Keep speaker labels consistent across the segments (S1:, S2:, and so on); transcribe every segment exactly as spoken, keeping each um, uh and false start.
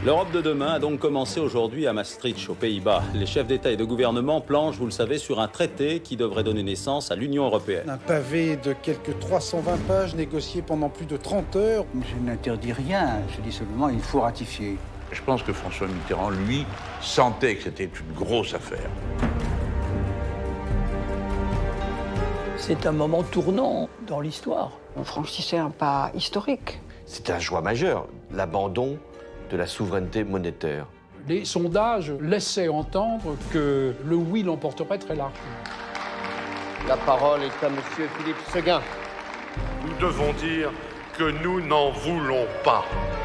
S1: L'Europe de demain a donc commencé aujourd'hui à Maastricht, aux Pays-Bas. Les chefs d'État et de gouvernement planchent, vous le savez, sur un traité qui devrait donner naissance à l'Union européenne.
S2: Un pavé de quelques trois cent vingt pages négocié pendant plus de trente heures.
S3: Je n'interdis rien, je dis seulement qu'il faut ratifier.
S4: Je pense que François Mitterrand, lui, sentait que c'était une grosse affaire.
S5: C'est un moment tournant dans l'histoire.
S6: On franchissait un pas historique.
S7: C'est un choix majeur, l'abandon de la souveraineté monétaire.
S8: Les sondages laissaient entendre que le oui l'emporterait très largement.
S9: La parole est à monsieur Philippe Séguin.
S10: Nous devons dire que nous n'en voulons pas.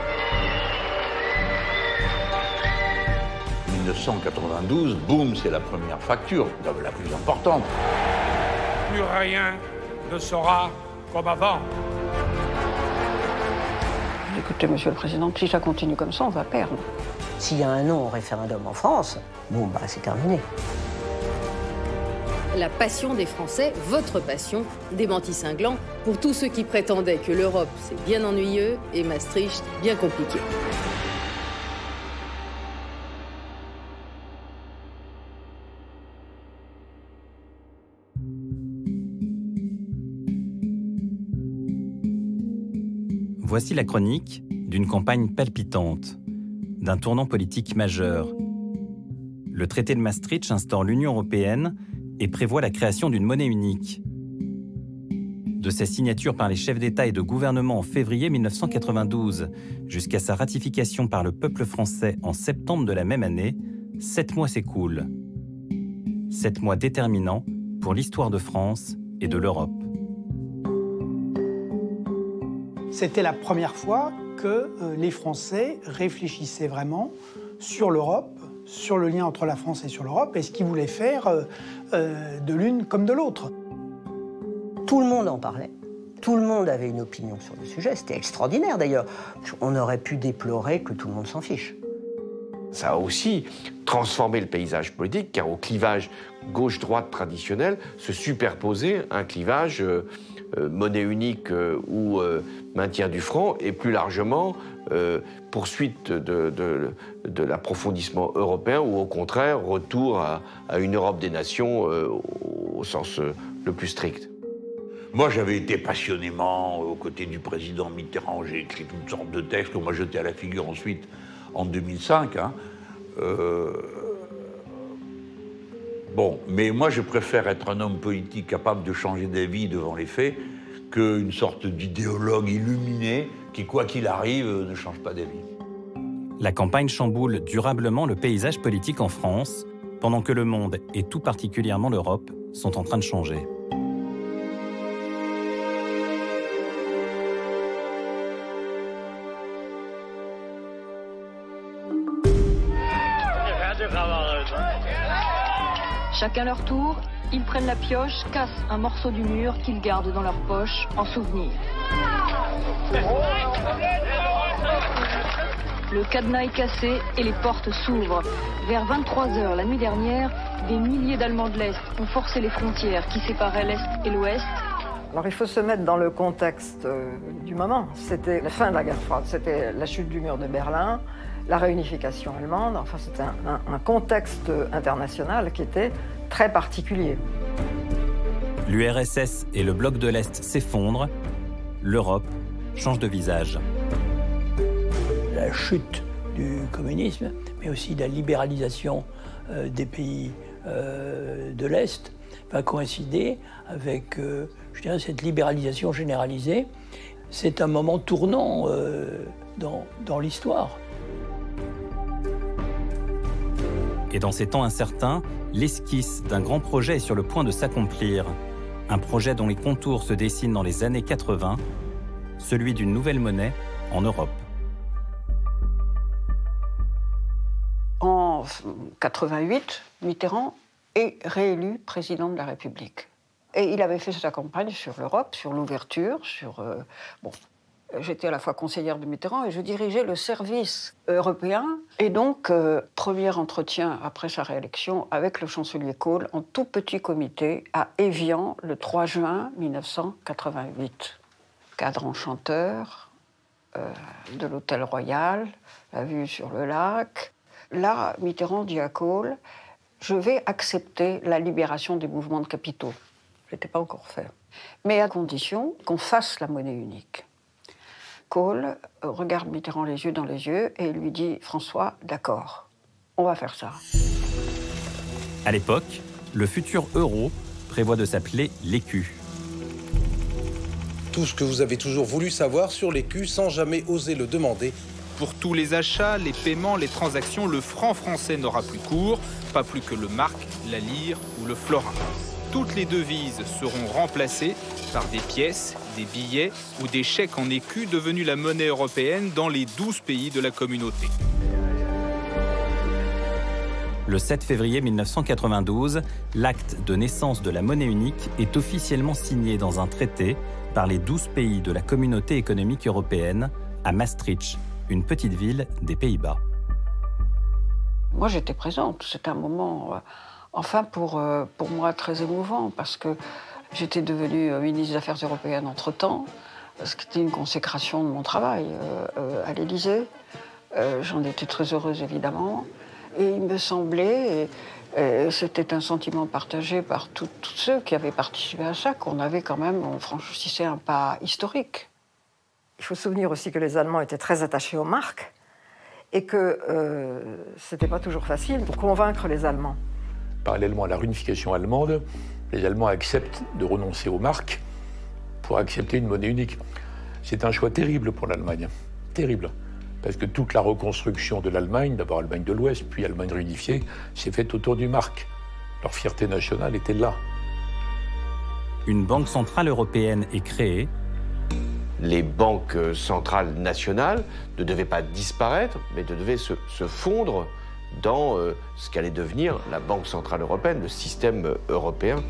S4: mille neuf cent quatre-vingt-douze, boum, c'est la première facture, la plus importante.
S10: Plus rien ne sera comme avant.
S6: Écoutez, Monsieur le Président, si ça continue comme ça, on va perdre.
S11: S'il y a un non au référendum en France, bon, bah, c'est terminé.
S12: La passion des Français, votre passion, démenti cinglant pour tous ceux qui prétendaient que l'Europe, c'est bien ennuyeux et Maastricht, bien compliqué.
S13: Voici la chronique d'une campagne palpitante, d'un tournant politique majeur. Le traité de Maastricht instaure l'Union européenne et prévoit la création d'une monnaie unique. De sa signature par les chefs d'État et de gouvernement en février mille neuf cent quatre-vingt-douze jusqu'à sa ratification par le peuple français en septembre de la même année, sept mois s'écoulent. Sept mois déterminants pour l'histoire de France et de l'Europe.
S14: C'était la première fois que euh, les Français réfléchissaient vraiment sur l'Europe, sur le lien entre la France et sur l'Europe, et ce qu'ils voulaient faire euh, euh, de l'une comme de l'autre.
S11: Tout le monde en parlait. Tout le monde avait une opinion sur le sujet. C'était extraordinaire d'ailleurs. On aurait pu déplorer que tout le monde s'en fiche.
S7: Ça a aussi transformé le paysage politique, car au clivage gauche-droite traditionnel se superposait un clivage euh, euh, monnaie unique euh, ou euh, maintien du franc, et plus largement euh, poursuite de, de, de l'approfondissement européen, ou au contraire retour à, à une Europe des nations euh, au sens euh, le plus strict.
S4: Moi, j'avais été passionnément aux côtés du président Mitterrand. J'ai écrit toutes sortes de textes qu'on m'a jeté à la figure ensuite en deux mille cinq. Hein. Euh... Bon, mais moi, je préfère être un homme politique capable de changer d'avis devant les faits qu'une sorte d'idéologue illuminé qui, quoi qu'il arrive, ne change pas d'avis.
S13: La campagne chamboule durablement le paysage politique en France, pendant que le monde, et tout particulièrement l'Europe, sont en train de changer.
S15: Chacun leur tour, ils prennent la pioche, cassent un morceau du mur qu'ils gardent dans leur poche en souvenir. Le cadenas est cassé et les portes s'ouvrent. Vers vingt-trois heures la nuit dernière, des milliers d'Allemands de l'Est ont forcé les frontières qui séparaient l'Est et l'Ouest.
S6: Alors il faut se mettre dans le contexte euh, du moment. C'était la fin de la guerre froide, c'était la chute du mur de Berlin, la réunification allemande. Enfin, c'était un, un, un contexte international qui était très particulier.
S13: L'U R S S et le bloc de l'Est s'effondrent, l'Europe change de visage.
S5: La chute du communisme, mais aussi la libéralisation euh, des pays euh, de l'Est, va coïncider avec euh, je dirais, cette libéralisation généralisée. C'est un moment tournant euh, dans, dans l'histoire.
S13: Et dans ces temps incertains, l'esquisse d'un grand projet est sur le point de s'accomplir. Un projet dont les contours se dessinent dans les années quatre-vingts, celui d'une nouvelle monnaie en Europe.
S6: En quatre-vingt-huit, Mitterrand est réélu président de la République. Et il avait fait sa campagne sur l'Europe, sur l'ouverture, sur... Euh, bon, j'étais à la fois conseillère de Mitterrand et je dirigeais le service européen. Et donc, euh, premier entretien après sa réélection avec le chancelier Kohl en tout petit comité à Évian le trois juin mille neuf cent quatre-vingt-huit. Cadre enchanteur, euh, de l'Hôtel Royal, la vue sur le lac. Là, Mitterrand dit à Kohl, je vais accepter la libération des mouvements de capitaux. Ce n'était pas encore fait. Mais à condition qu'on fasse la monnaie unique. Kohl regarde Mitterrand les yeux dans les yeux et lui dit « François, d'accord, on va faire ça ».
S13: À l'époque, le futur euro prévoit de s'appeler l'écu.
S16: Tout ce que vous avez toujours voulu savoir sur l'écu sans jamais oser le demander.
S17: Pour tous les achats, les paiements, les transactions, le franc français n'aura plus cours, pas plus que le mark, la lire ou le florin. Toutes les devises seront remplacées par des pièces, des billets ou des chèques en écus devenus la monnaie européenne dans les douze pays de la communauté.
S13: Le sept février mille neuf cent quatre-vingt-douze, l'acte de naissance de la monnaie unique est officiellement signé dans un traité par les douze pays de la communauté économique européenne à Maastricht, une petite ville des Pays-Bas.
S6: Moi, j'étais présente. C'était un moment, euh, enfin, pour, euh, pour moi, très émouvant, parce que j'étais devenue euh, ministre des Affaires européennes entre-temps, ce qui était une consécration de mon travail euh, euh, à l'Élysée. Euh, j'en étais très heureuse, évidemment. Et il me semblait, et, et c'était un sentiment partagé par tous ceux qui avaient participé à ça, qu'on avait quand même, on franchissait un pas historique.
S18: Il faut se souvenir aussi que les Allemands étaient très attachés aux marques et que euh, ce n'était pas toujours facile pour convaincre les Allemands.
S19: Parallèlement à la réunification allemande, les Allemands acceptent de renoncer aux marques pour accepter une monnaie unique. C'est un choix terrible pour l'Allemagne, terrible. Parce que toute la reconstruction de l'Allemagne, d'abord Allemagne de l'Ouest, puis Allemagne réunifiée, s'est faite autour du mark. Leur fierté nationale était là.
S13: Une banque centrale européenne est créée.
S7: Les banques centrales nationales ne devaient pas disparaître, mais devaient se, se fondre dans euh, ce qu'allait devenir la Banque centrale européenne, le système européen.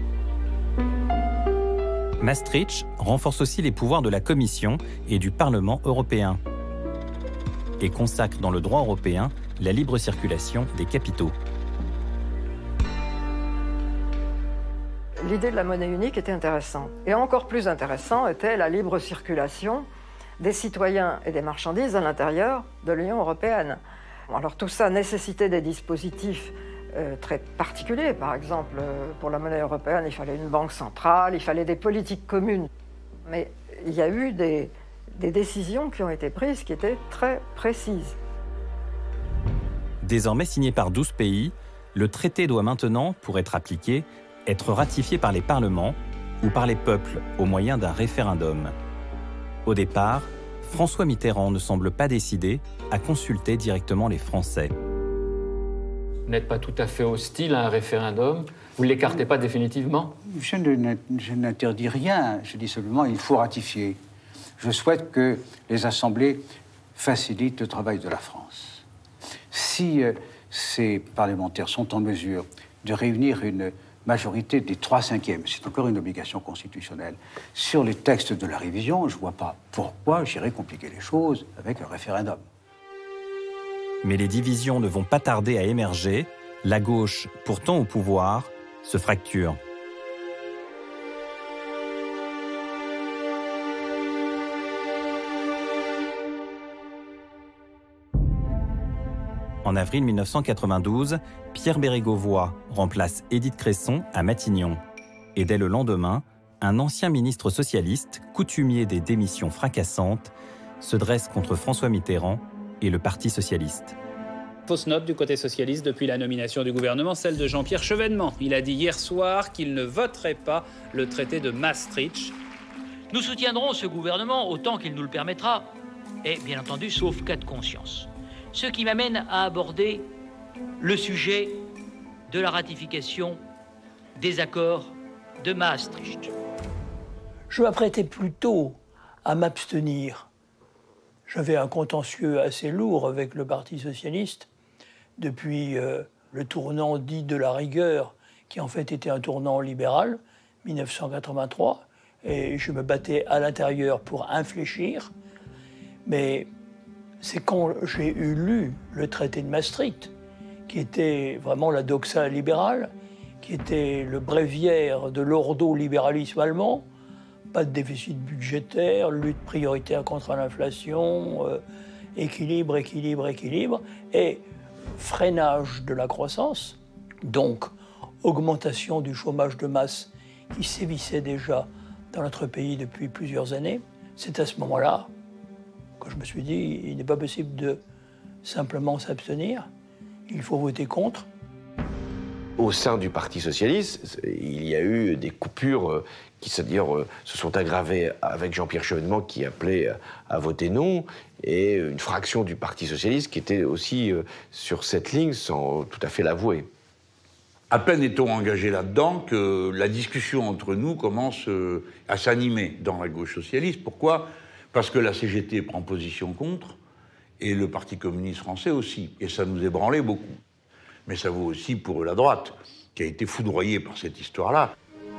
S13: Maastricht renforce aussi les pouvoirs de la Commission et du Parlement européen et consacre dans le droit européen la libre circulation des capitaux.
S18: L'idée de la monnaie unique était intéressante. Et encore plus intéressant était la libre circulation des citoyens et des marchandises à l'intérieur de l'Union européenne. Alors tout ça nécessitait des dispositifs euh, très particuliers. Par exemple, euh, pour la monnaie européenne, il fallait une banque centrale, il fallait des politiques communes. Mais il y a eu des, des décisions qui ont été prises qui étaient très précises.
S13: Désormais signé par douze pays, le traité doit maintenant, pour être appliqué, être ratifié par les parlements ou par les peuples au moyen d'un référendum. Au départ, François Mitterrand ne semble pas décidé à consulter directement les Français.
S20: Vous n'êtes pas tout à fait hostile à un référendum? Vous ne l'écartez pas définitivement?
S3: Je ne, je n'interdis rien, je dis seulement qu'il faut ratifier. Je souhaite que les assemblées facilitent le travail de la France. Si euh, ces parlementaires sont en mesure de réunir une majorité des trois cinquièmes, c'est encore une obligation constitutionnelle, sur les textes de la révision, je ne vois pas pourquoi j'irais compliquer les choses avec un référendum.
S13: Mais les divisions ne vont pas tarder à émerger. La gauche, pourtant au pouvoir, se fracture. En avril mille neuf cent quatre-vingt-douze, Pierre Bérégovoy remplace Édith Cresson à Matignon. Et dès le lendemain, un ancien ministre socialiste, coutumier des démissions fracassantes, se dresse contre François Mitterrand et le Parti socialiste.
S21: Fausse note du côté socialiste depuis la nomination du gouvernement, celle de Jean-Pierre Chevènement. Il a dit hier soir qu'il ne voterait pas le traité de Maastricht.
S22: Nous soutiendrons ce gouvernement autant qu'il nous le permettra, et bien entendu, sauf cas de conscience. Ce qui m'amène à aborder le sujet de la ratification des accords de Maastricht.
S5: Je m'apprêtais plutôt à m'abstenir. J'avais un contentieux assez lourd avec le Parti socialiste depuis euh, le tournant dit de la rigueur, qui en fait était un tournant libéral, mille neuf cent quatre-vingt-trois, et je me battais à l'intérieur pour infléchir. Mais c'est quand j'ai eu lu le traité de Maastricht, qui était vraiment la doxa libérale, qui était le bréviaire de l'ordo-libéralisme allemand, pas de déficit budgétaire, lutte prioritaire contre l'inflation, euh, équilibre, équilibre, équilibre, et freinage de la croissance, donc augmentation du chômage de masse qui sévissait déjà dans notre pays depuis plusieurs années. C'est à ce moment-là que je me suis dit, il n'est pas possible de simplement s'abstenir, il faut voter contre.
S7: Au sein du Parti socialiste, il y a eu des coupures qui c'est-à-dire, se sont aggravées avec Jean-Pierre Chevènement qui appelait à voter non, et une fraction du Parti socialiste qui était aussi sur cette ligne sans tout à fait l'avouer.
S4: À peine est-on engagé là-dedans que la discussion entre nous commence à s'animer dans la gauche socialiste. Pourquoi ? Parce que la C G T prend position contre, et le Parti communiste français aussi. Et ça nous ébranlait beaucoup. Mais ça vaut aussi pour la droite, qui a été foudroyée par cette histoire-là.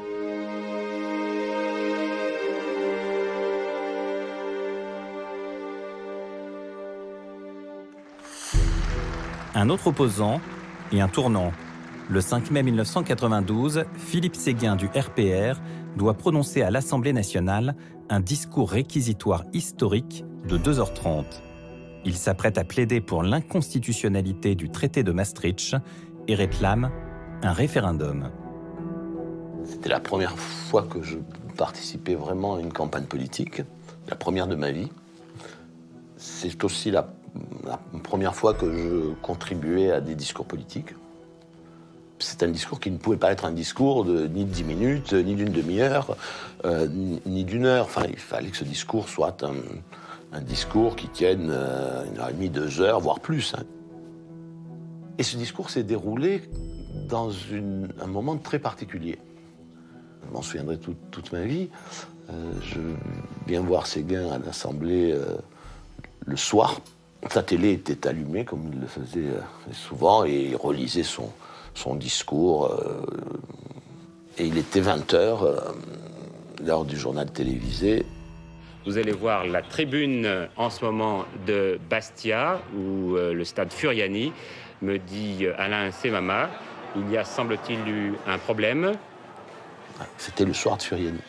S13: Un autre opposant et un tournant. Le cinq mai mille neuf cent quatre-vingt-douze, Philippe Séguin du R P R doit prononcer à l'Assemblée nationale un discours réquisitoire historique de deux heures trente. Il s'apprête à plaider pour l'inconstitutionnalité du traité de Maastricht et réclame un référendum.
S1: C'était la première fois que je participais vraiment à une campagne politique, la première de ma vie. C'est aussi la, la première fois que je contribuais à des discours politiques. C'est un discours qui ne pouvait pas être un discours de ni de dix minutes, ni d'une demi-heure, euh, ni, ni d'une heure. Enfin, il fallait que ce discours soit un, un discours qui tienne euh, une heure et demie, deux heures, voire plus. Hein. Et ce discours s'est déroulé dans une, un moment très particulier. Je m'en souviendrai tout, toute ma vie. Euh, je viens voir Séguin à l'Assemblée euh, le soir. Sa télé était allumée, comme il le faisait euh, souvent, et il relisait son... son discours, euh, et il était vingt heures, euh, l'heure du journal télévisé.
S2: Vous allez voir la tribune en ce moment de Bastia, où euh, le stade Furiani, me dit Alain Semama, il y a, semble-t-il, eu un problème.
S1: C'était le soir de Furiani.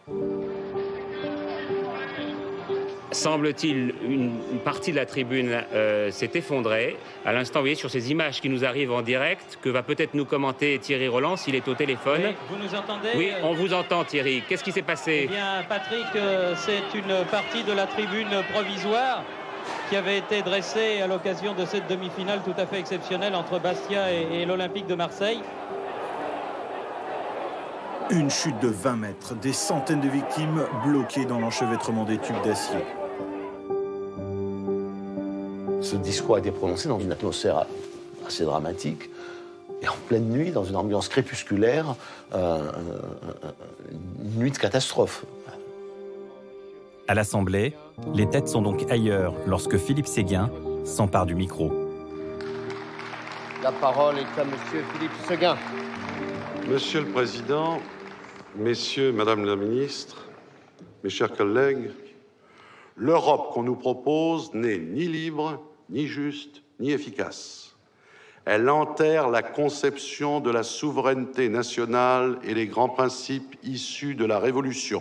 S2: Semble-t-il, une, une partie de la tribune euh, s'est effondrée. À l'instant, vous voyez, sur ces images qui nous arrivent en direct, que va peut-être nous commenter Thierry Roland, s'il est au téléphone.
S23: Oui, vous nous entendez ?
S2: Oui, on vous entend, Thierry. Qu'est-ce qui s'est passé ?
S23: Eh bien, Patrick, euh, c'est une partie de la tribune provisoire qui avait été dressée à l'occasion de cette demi-finale tout à fait exceptionnelle entre Bastia et, et l'Olympique de Marseille.
S24: Une chute de vingt mètres, des centaines de victimes bloquées dans l'enchevêtrement des tubes d'acier.
S1: Ce discours a été prononcé dans une atmosphère assez dramatique, et en pleine nuit, dans une ambiance crépusculaire, euh, une nuit de catastrophe.
S13: À l'Assemblée, les têtes sont donc ailleurs lorsque Philippe Séguin s'empare du micro.
S9: La parole est à monsieur Philippe Séguin.
S25: Monsieur le Président, Messieurs, Madame la Ministre, mes chers collègues, l'Europe qu'on nous propose n'est ni libre, ni juste, ni efficace. Elle enterre la conception de la souveraineté nationale et les grands principes issus de la Révolution.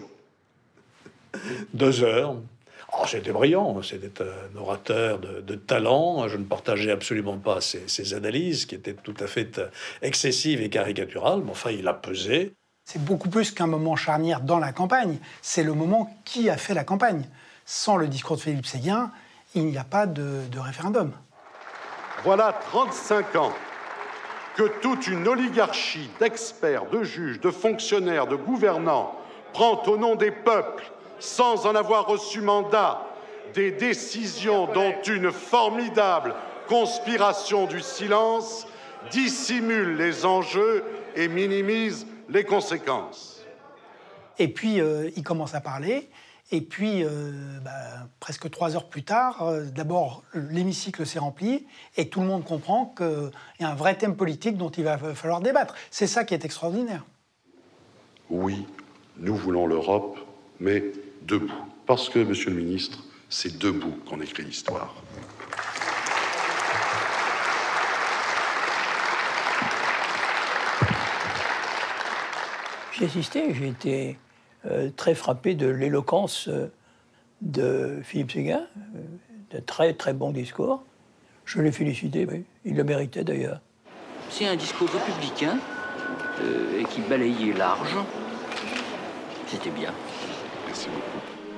S19: Deux heures. Oh, c'était brillant, c'était un orateur de, de talent. Je ne partageais absolument pas ses, ses analyses, qui étaient tout à fait excessives et caricaturales, mais enfin, il a pesé.
S14: C'est beaucoup plus qu'un moment charnière dans la campagne, c'est le moment qui a fait la campagne. Sans le discours de Philippe Séguin, il n'y a pas de, de référendum.
S25: Voilà trente-cinq ans que toute une oligarchie d'experts, de juges, de fonctionnaires, de gouvernants prend au nom des peuples, sans en avoir reçu mandat, des décisions dont une formidable conspiration du silence dissimule les enjeux et minimise les conséquences.
S14: Et puis, euh, il commence à parler, et puis, euh, bah, presque trois heures plus tard, euh, d'abord, l'hémicycle s'est rempli, et tout le monde comprend qu'il y a un vrai thème politique dont il va falloir débattre. C'est ça qui est extraordinaire.
S25: Oui, nous voulons l'Europe, mais debout. Parce que, Monsieur le Ministre, c'est debout qu'on écrit l'histoire.
S5: J'ai assisté, j'ai été euh, très frappé de l'éloquence euh, de Philippe Séguin, euh, de très très bons discours. Je l'ai félicité, oui. Il le méritait d'ailleurs.
S8: C'est un discours républicain euh, et qui balayait large. C'était bien.
S25: Merci beaucoup.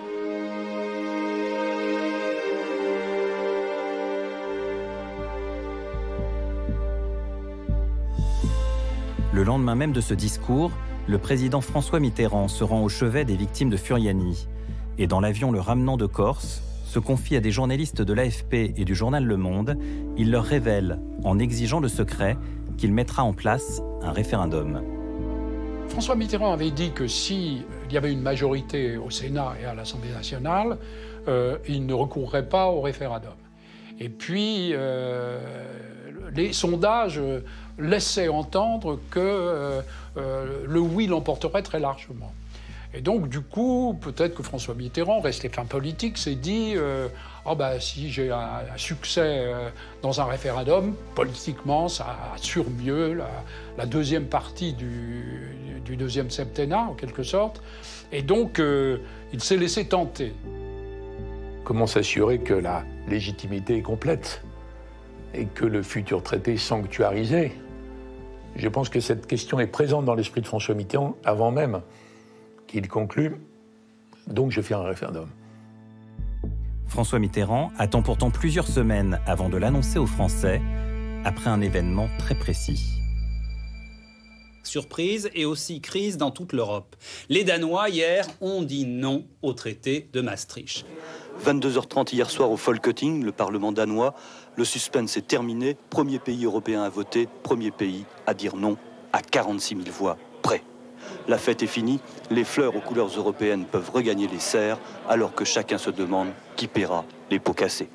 S13: Le lendemain même de ce discours, le président François Mitterrand se rend au chevet des victimes de Furiani et dans l'avion le ramenant de Corse, se confie à des journalistes de l'A F P et du journal Le Monde. Il leur révèle, en exigeant le secret, qu'il mettra en place un référendum.
S10: François Mitterrand avait dit que s'il y avait une majorité au Sénat et à l'Assemblée nationale, euh, il ne recourrait pas au référendum. Et puis, euh, les sondages laissaient entendre que euh, euh, le oui l'emporterait très largement. Et donc, du coup, peut-être que François Mitterrand, resté fin politique, s'est dit euh, « oh ben, si j'ai un, un succès euh, dans un référendum, politiquement, ça assure mieux la, la deuxième partie du, du deuxième septennat, en quelque sorte. » Et donc, euh, il s'est laissé tenter.
S19: Comment s'assurer que la légitimité est complète et que le futur traité est sanctuarisé? Je pense que cette question est présente dans l'esprit de François Mitterrand avant même qu'il conclut, donc je fais un référendum.
S13: François Mitterrand attend pourtant plusieurs semaines avant de l'annoncer aux Français, après un événement très précis.
S21: Surprise et aussi crise dans toute l'Europe. Les Danois, hier, ont dit non au traité de Maastricht.
S11: vingt-deux heures trente hier soir au Folketing, le Parlement danois. Le suspense est terminé. Premier pays européen à voter, premier pays à dire non à quarante-six mille voix près. La fête est finie, les fleurs aux couleurs européennes peuvent regagner les serres, alors que chacun se demande qui paiera les pots cassés.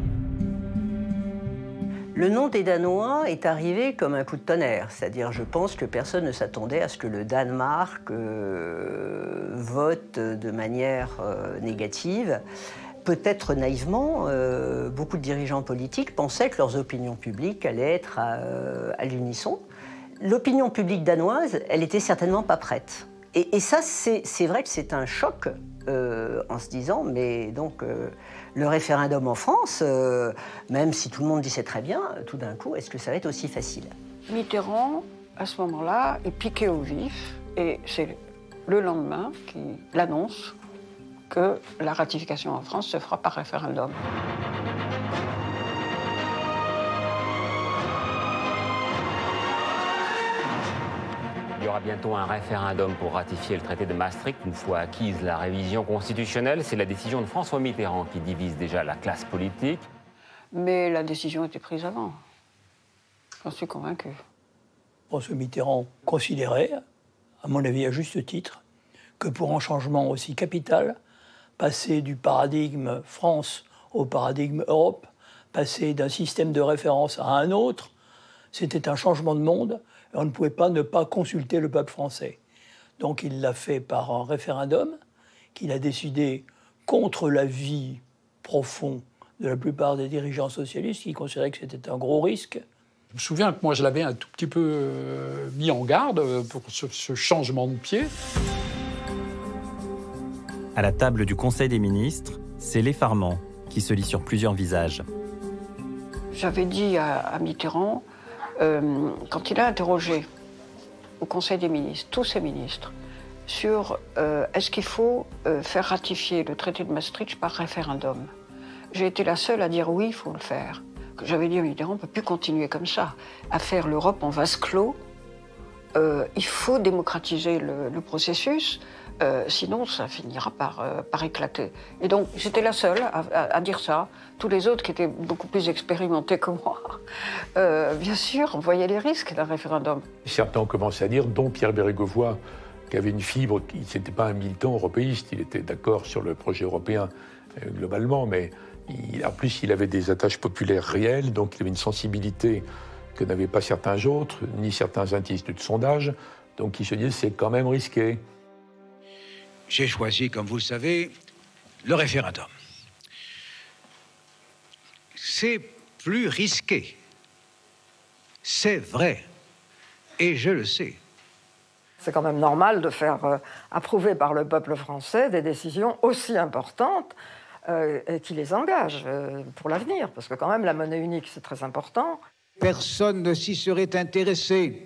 S12: Le nom des Danois est arrivé comme un coup de tonnerre, c'est-à-dire je pense que personne ne s'attendait à ce que le Danemark euh, vote de manière euh, négative. Peut-être naïvement, euh, beaucoup de dirigeants politiques pensaient que leurs opinions publiques allaient être à, euh, à l'unisson. L'opinion publique danoise, elle était certainement pas prête. Et, et ça, c'est vrai que c'est un choc euh, en se disant, mais donc euh, le référendum en France, euh, même si tout le monde dit c'est très bien, tout d'un coup, est-ce que ça va être aussi facile?
S6: Mitterrand, à ce moment-là, est piqué au vif, et c'est le lendemain qu'il annonce que la ratification en France se fera par référendum.
S2: Il y aura bientôt un référendum pour ratifier le traité de Maastricht. Une fois acquise la révision constitutionnelle, c'est la décision de François Mitterrand qui divise déjà la classe politique.
S6: Mais la décision était prise avant. J'en suis convaincu.
S5: François Mitterrand considérait, à mon avis à juste titre, que pour un changement aussi capital, passer du paradigme France au paradigme Europe, passer d'un système de référence à un autre, c'était un changement de monde. Et on ne pouvait pas ne pas consulter le peuple français. Donc il l'a fait par un référendum qu'il a décidé contre l'avis profond de la plupart des dirigeants socialistes qui considéraient que c'était un gros risque.
S10: Je me souviens que moi je l'avais un tout petit peu euh, mis en garde pour ce, ce changement de pied.
S13: À la table du Conseil des ministres, c'est l'effarement qui se lit sur plusieurs visages.
S6: J'avais dit à, à Mitterrand, euh, quand il a interrogé au Conseil des ministres, tous ces ministres, sur euh, est-ce qu'il faut euh, faire ratifier le traité de Maastricht par référendum, j'ai été la seule à dire oui, il faut le faire. J'avais dit à Mitterrand, on ne peut plus continuer comme ça, à faire l'Europe en vase clos. Euh, il faut démocratiser le, le processus, euh, sinon ça finira par, euh, par éclater. Et donc j'étais la seule à, à, à dire ça. Tous les autres qui étaient beaucoup plus expérimentés que moi, euh, bien sûr, voyaient les risques d'un référendum.
S19: Certains ont commencé à dire, dont Pierre Bérégovoy, qui avait une fibre, qui n'était pas un militant européiste, il était d'accord sur le projet européen euh, globalement, mais il, en plus il avait des attaches populaires réelles, donc il avait une sensibilité que n'avaient pas certains autres, ni certains instituts de sondage, donc il se disait c'est quand même risqué.
S15: J'ai choisi, comme vous le savez, le référendum. C'est plus risqué. C'est vrai. Et je le sais.
S3: C'est quand même normal de faire euh, approuver par le peuple français des décisions aussi importantes euh, et qui les engagent euh, pour l'avenir. Parce que quand même, la monnaie unique, c'est très important.
S15: Personne ne s'y serait intéressé.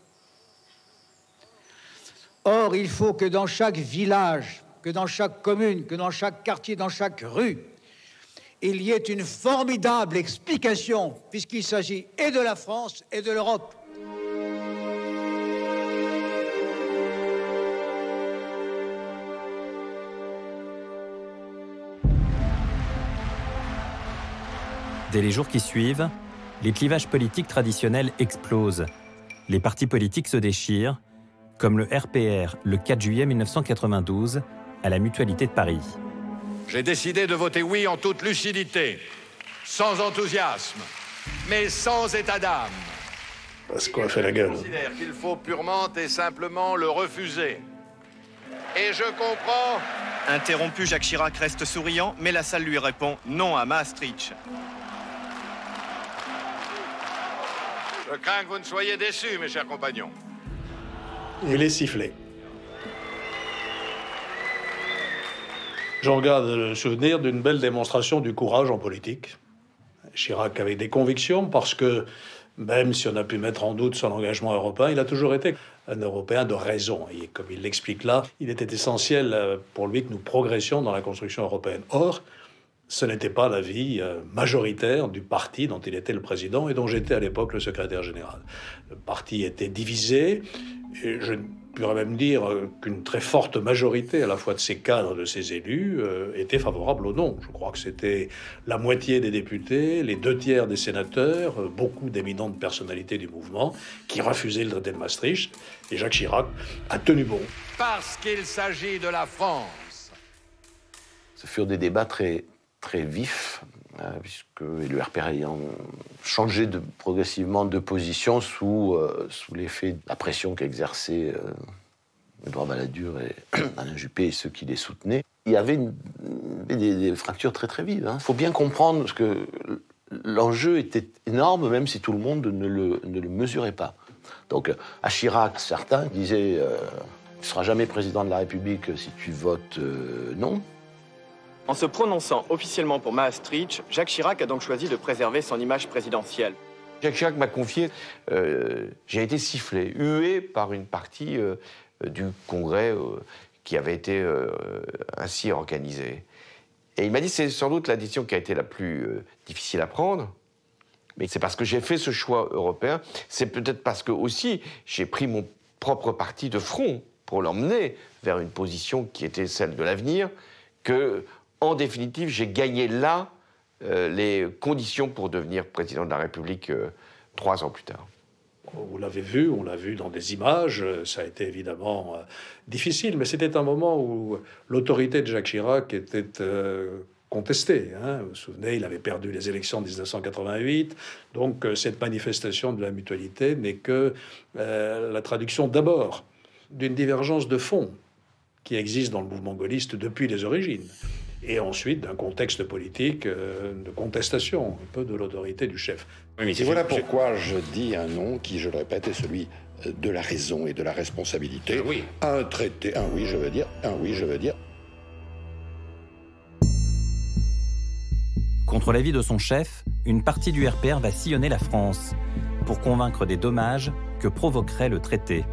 S15: Or, il faut que dans chaque village, que dans chaque commune, que dans chaque quartier, dans chaque rue, il y ait une formidable explication, puisqu'il s'agit et de la France et de l'Europe.
S13: Dès les jours qui suivent, les clivages politiques traditionnels explosent. Les partis politiques se déchirent, comme le R P R le quatre juillet mille neuf cent quatre-vingt-douze à la Mutualité de Paris.
S16: J'ai décidé de voter oui en toute lucidité, sans enthousiasme, mais sans état d'âme.
S19: Parce qu'on a fait la gueule.
S16: Je considère qu'il faut purement et simplement le refuser. Et je comprends...
S17: Interrompu, Jacques Chirac reste souriant, mais la salle lui répond non à Maastricht.
S16: Je crains que vous ne soyez déçus, mes chers compagnons.
S19: Il est sifflé. J'en garde le souvenir d'une belle démonstration du courage en politique. Chirac avait des convictions parce que, même si on a pu mettre en doute son engagement européen, il a toujours été un Européen de raison. Et comme il l'explique là, il était essentiel pour lui que nous progressions dans la construction européenne. Or, ce n'était pas l'avis majoritaire du parti dont il était le président et dont j'étais à l'époque le secrétaire général. Le parti était divisé, et je pourrais même dire qu'une très forte majorité, à la fois de ses cadres, de ses élus, euh, était favorable au non. Je crois que c'était la moitié des députés, les deux tiers des sénateurs, euh, beaucoup d'éminentes personnalités du mouvement qui refusaient le traité de Maastricht. Et Jacques Chirac a tenu bon.
S16: Parce qu'il s'agit de la France.
S1: Ce furent des débats très, très vifs, euh, puisque le R P R ayant changé de, progressivement de position sous, euh, sous l'effet de la pression qu'exerçaient euh, Édouard Balladur et Alain Juppé et ceux qui les soutenaient. Il y avait une, des, des fractures très très vives. Il hein. faut bien comprendre que l'enjeu était énorme, même si tout le monde ne le, ne le mesurait pas. Donc à Chirac, certains disaient euh, « Tu ne seras jamais président de la République si tu votes euh, non ».
S17: En se prononçant officiellement pour Maastricht, Jacques Chirac a donc choisi de préserver son image présidentielle.
S7: Jacques Chirac m'a confié, euh, j'ai été sifflé, hué par une partie euh, du Congrès euh, qui avait été euh, ainsi organisé. Et il m'a dit, c'est sans doute la décision qui a été la plus euh, difficile à prendre, mais c'est parce que j'ai fait ce choix européen, c'est peut-être parce que aussi j'ai pris mon propre parti de front pour l'emmener vers une position qui était celle de l'avenir, que en définitive, j'ai gagné là euh, les conditions pour devenir président de la République euh, trois ans plus tard.
S19: Vous l'avez vu, on l'a vu dans des images, ça a été évidemment euh, difficile, mais c'était un moment où l'autorité de Jacques Chirac était euh, contestée. Hein. Vous vous souvenez, il avait perdu les élections de mille neuf cent quatre-vingt-huit, donc euh, cette manifestation de la mutualité n'est que euh, la traduction d'abord d'une divergence de fond qui existe dans le mouvement gaulliste depuis les origines, et ensuite d'un contexte politique euh, de contestation un peu de l'autorité du chef.
S18: Oui, et voilà pourquoi je dis un nom qui, je le répète, est celui de la raison et de la responsabilité.
S19: Un oui.
S18: Un traité, un oui, je veux dire, un oui, je veux dire.
S13: Contre l'avis de son chef, une partie du R P R va sillonner la France pour convaincre des dommages que provoquerait le traité.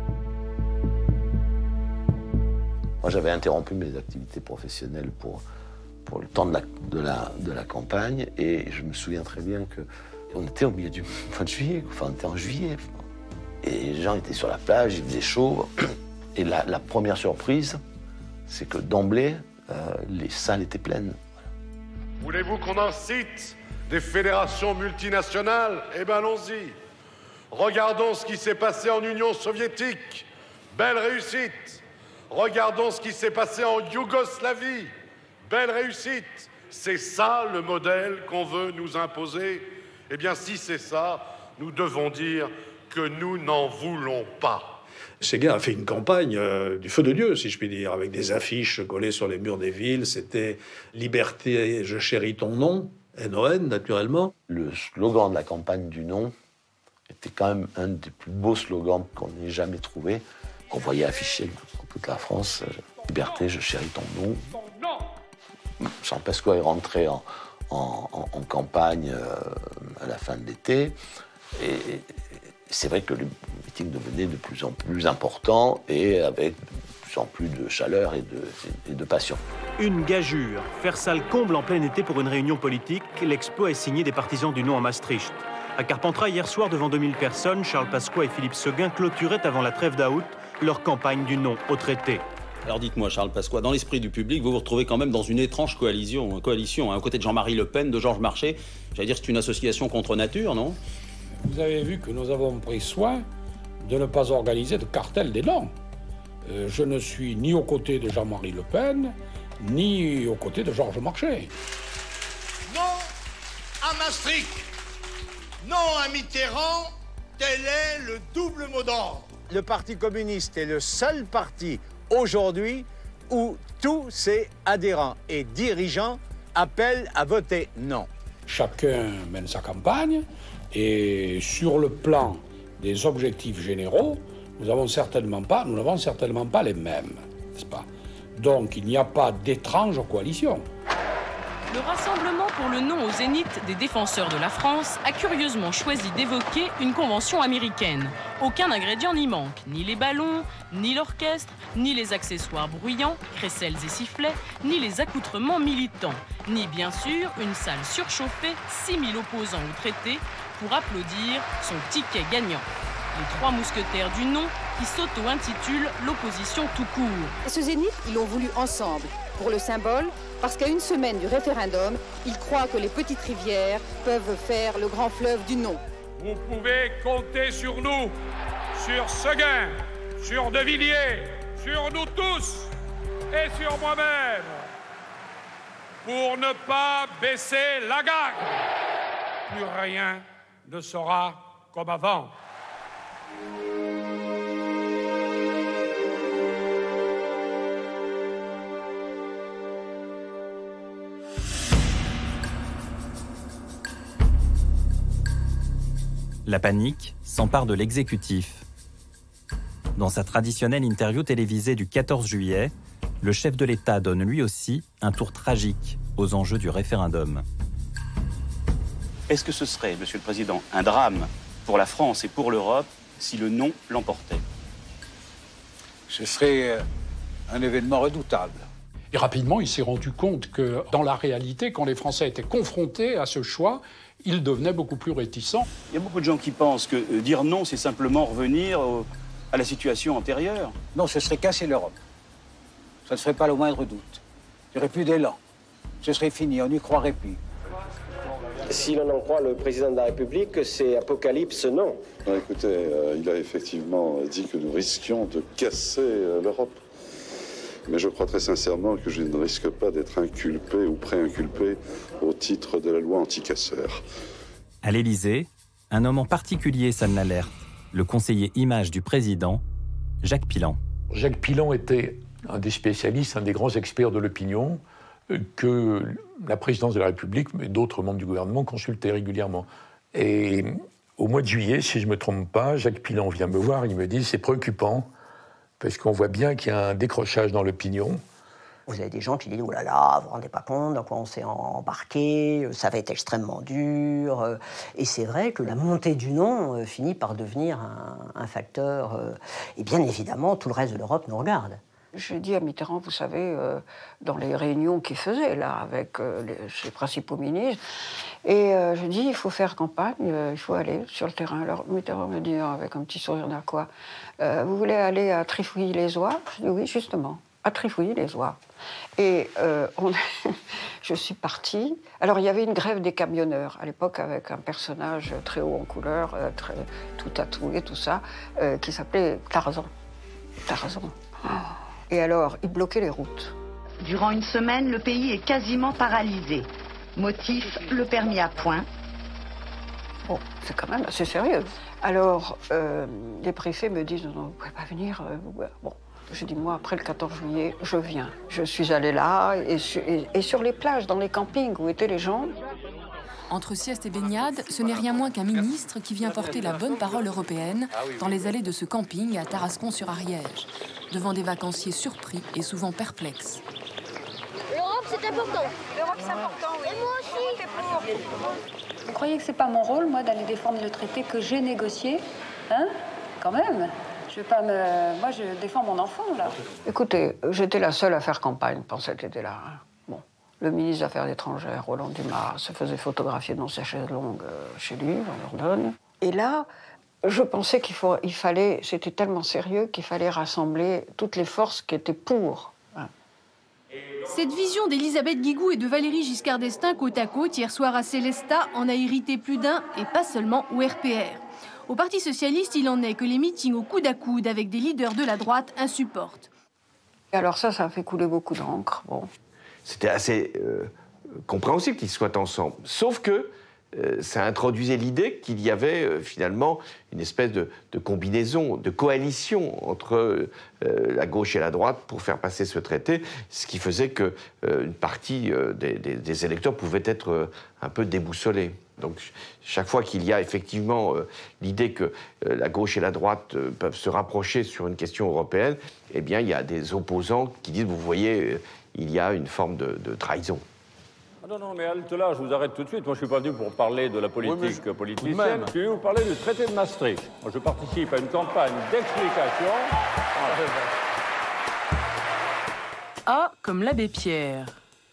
S1: Moi, j'avais interrompu mes activités professionnelles pour, pour le temps de la, de, la, de la campagne, et je me souviens très bien qu'on était au milieu du mois de juillet, enfin on était en juillet, et les gens étaient sur la plage, il faisait chaud, et la, la première surprise, c'est que d'emblée, euh, les salles étaient pleines. Voilà.
S25: Voulez-vous qu'on incite des fédérations multinationales? Eh bien, allons-y. Regardons ce qui s'est passé en Union soviétique. Belle réussite. Regardons ce qui s'est passé en Yougoslavie. Belle réussite. C'est ça le modèle qu'on veut nous imposer? Eh bien, si c'est ça, nous devons dire que nous n'en voulons pas.
S19: Séguin a fait une campagne euh, du feu de Dieu, si je puis dire, avec des affiches collées sur les murs des villes. C'était « Liberté, je chéris ton nom », N O N, naturellement.
S1: Le slogan de la campagne du non était quand même un des plus beaux slogans qu'on ait jamais trouvé. qu'on voyait afficher dans toute la France, euh, liberté, je chéris ton nom. Charles Pasqua est rentré en, en, en, en campagne euh, à la fin de l'été, et, et c'est vrai que le meeting devenait de plus en plus important et avec de plus en plus de chaleur et de, et de passion.
S4: Une gageure, faire salle comble en plein été pour une réunion politique, l'exploit est signé des partisans du non à Maastricht. À Carpentras, hier soir, devant deux mille personnes, Charles Pasqua et Philippe Séguin clôturaient avant la trêve d'août leur campagne du non au traité.
S20: Alors dites-moi, Charles Pasqua, dans l'esprit du public, vous vous retrouvez quand même dans une étrange coalition, coalition hein, aux côtés de Jean-Marie Le Pen, de Georges Marchais. J'allais dire que c'est une association contre nature, non?
S10: Vous avez vu que nous avons pris soin de ne pas organiser de cartel des noms. Euh, je ne suis ni aux côtés de Jean-Marie Le Pen, ni aux côtés de Georges Marchais.
S22: Non à Maastricht, non à Mitterrand, tel est le double mot d'ordre.
S15: Le Parti communiste est le seul parti aujourd'hui où tous ses adhérents et dirigeants appellent à voter non.
S10: Chacun mène sa campagne et sur le plan des objectifs généraux, nous n'avons certainement pas, nous n'avons certainement pas les mêmes, n'est-ce pas? Donc il n'y a pas d'étrange coalition.
S23: Le Rassemblement pour le non au Zénith des défenseurs de la France a curieusement choisi d'évoquer une convention américaine. Aucun ingrédient n'y manque, ni les ballons, ni l'orchestre, ni les accessoires bruyants, crécelles et sifflets, ni les accoutrements militants, ni bien sûr une salle surchauffée, six mille opposants au traité, pour applaudir son ticket gagnant. Les trois mousquetaires du non qui s'auto-intitulent l'opposition tout court.
S24: Ce Zénith, ils l'ont voulu ensemble, pour le symbole, parce qu'à une semaine du référendum, ils croient que les petites rivières peuvent faire le grand fleuve du non.
S26: Vous pouvez compter sur nous, sur Séguin, sur De Villiers, sur nous tous et sur moi-même, pour ne pas baisser la garde. Plus rien ne sera comme avant.
S13: La panique s'empare de l'exécutif. Dans sa traditionnelle interview télévisée du quatorze juillet, le chef de l'État donne lui aussi un tour tragique aux enjeux du référendum.
S11: Est-ce que ce serait, Monsieur le Président, un drame pour la France et pour l'Europe si le non l'emportait?
S15: Ce serait un événement redoutable.
S10: Et rapidement, il s'est rendu compte que dans la réalité, quand les Français étaient confrontés à ce choix, ils devenaient beaucoup plus réticents.
S11: Il y a beaucoup de gens qui pensent que euh, dire non, c'est simplement revenir au, à la situation antérieure.
S15: Non, ce serait casser l'Europe. Ça ne serait pas le moindre doute. Il n'y aurait plus d'élan. Ce serait fini, on n'y croirait plus.
S9: Si l'on en croit le président de la République, c'est apocalypse non.
S18: Non, écoutez, euh, il a effectivement dit que nous risquions de casser euh, l'Europe. Mais je crois très sincèrement que je ne risque pas d'être inculpé ou pré-inculpé au titre de la loi anti-casseurs.
S13: À l'Élysée, un homme en particulier sonne l'alerte, le conseiller image du président, Jacques Pillan.
S19: Jacques Pillan était un des spécialistes, un des grands experts de l'opinion que la présidence de la République, mais d'autres membres du gouvernement consultaient régulièrement. Et au mois de juillet, si je ne me trompe pas, Jacques Pillan vient me voir, il me dit « c'est préoccupant ». Parce qu'on voit bien qu'il y a un décrochage dans l'opinion.
S12: Vous avez des gens qui disent « Oh là là, vous ne vous rendez pas compte dans quoi on s'est embarqué, ça va être extrêmement dur ». Et c'est vrai que la montée du non finit par devenir un, un facteur. Et bien évidemment, tout le reste de l'Europe nous regarde.
S6: J'ai dit à Mitterrand, vous savez, euh, dans les réunions qu'il faisait, là, avec euh, les, ses principaux ministres, et euh, je dis, il faut faire campagne, euh, il faut aller sur le terrain. Alors Mitterrand me dit, avec un petit sourire d'un quoi, euh, vous voulez aller à Trifouilly-les-Oies? Je dis, oui, justement, à Trifouilly-les-Oies. Et euh, on... je suis partie. Alors, il y avait une grève des camionneurs, à l'époque, avec un personnage très haut en couleur, euh, très, tout tatoué, tout ça, euh, qui s'appelait Tarzan. Tarzan. Oh. Et alors, ils bloquaient les routes.
S27: Durant une semaine, le pays est quasiment paralysé. Motif, le permis à point.
S6: Bon, c'est quand même assez sérieux. Alors, euh, les préfets me disent, non, non, vous ne pouvez pas venir. Euh, bon, je dis, moi, après le quatorze juillet, je viens. Je suis allée là, et, su, et, et sur les plages, dans les campings où étaient les gens,
S2: Entre sieste et baignade, ce n'est rien moins qu'un ministre qui vient porter la bonne parole européenne dans les allées de ce camping à Tarascon-sur-Ariège, devant des vacanciers surpris et souvent perplexes.
S3: L'Europe, c'est important. L'Europe, c'est important, oui. Et moi aussi.
S5: Vous croyez que c'est pas mon rôle, moi, d'aller défendre le traité que j'ai négocié? Hein? Quand même. Je vais pas me... Moi, je défends mon enfant, là.
S6: Écoutez, j'étais la seule à faire campagne pendant cet été-là. Hein. Bon. Le ministre des Affaires étrangères, Roland Dumas, se faisait photographier dans sa chaise longue euh, chez lui, en Dordogne. Et là, je pensais qu'il faut... il fallait... C'était tellement sérieux qu'il fallait rassembler toutes les forces qui étaient pour. Hein.
S23: Cette vision d'Élisabeth Guigou et de Valéry Giscard d'Estaing côte à côte hier soir à Célestat en a irrité plus d'un, et pas seulement au R P R. Au Parti socialiste, il en est que les meetings au coude à coude avec des leaders de la droite insupportent.
S6: Et alors ça, ça a fait couler beaucoup d'encre. Bon.
S7: C'était assez euh, compréhensible qu'ils soient ensemble. Sauf que euh, ça introduisait l'idée qu'il y avait euh, finalement une espèce de, de combinaison, de coalition entre euh, la gauche et la droite pour faire passer ce traité, ce qui faisait qu'une euh, partie euh, des, des, des électeurs pouvait être euh, un peu déboussolée. Donc, chaque fois qu'il y a effectivement euh, l'idée que euh, la gauche et la droite euh, peuvent se rapprocher sur une question européenne, eh bien, il y a des opposants qui disent, vous voyez, euh, il y a une forme de, de trahison.
S8: Ah non, non, mais halte là, je vous arrête tout de suite. Moi, je ne suis pas venu pour parler de la politique oui, je... politicienne. Je suis venu vous parler du traité de Maastricht. Moi, je participe à une campagne d'explication.
S23: A comme l'abbé Pierre.